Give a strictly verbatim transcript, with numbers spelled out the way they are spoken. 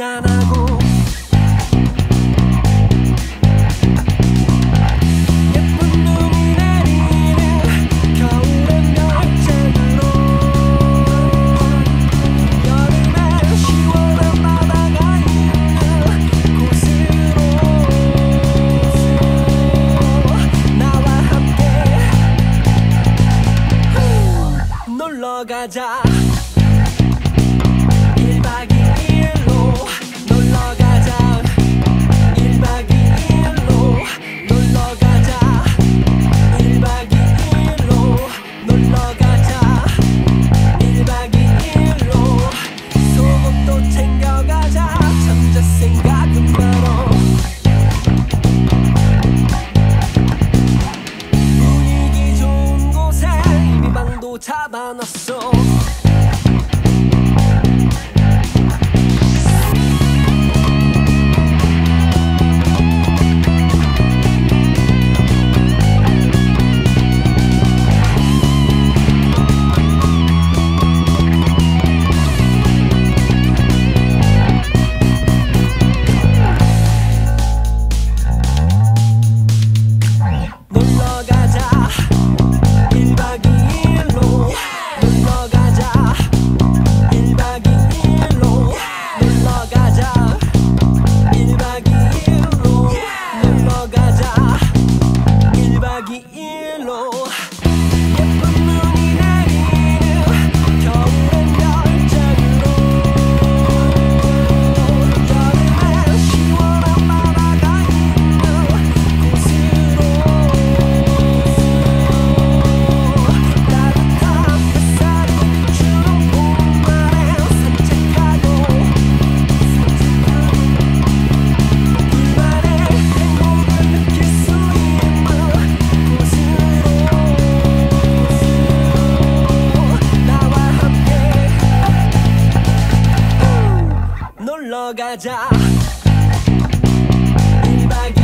한잔하고 예쁜 눈이 내리는 겨울의 별장으로 여름에 시원한 바다가 있는 곳으로 나와 함께 놀러가자. 일박 이일로 놀러가자. 일박 이일로 놀러가자. 일박 이일로 놀러가자. 일박 이일로 소금도 챙겨가자. 잠자 생각은 말어. 분위기 좋은 곳에 이미 방도 잡아놨어. 놀러가자. 일박 이일로 놀러가자. 일박 이일로 놀러가자. 일박 이일로 놀러가자. 일박 이일로 예쁜 눈이 내리는 겨울의 별장으로 여름에 시원한 바다가 있는 곳으로 따뜻한 햇살이 주는 봄날에 산책하고 둘만의 행복을 느낄 수 있는 곳으로 나와 함께 놀러가자. 일박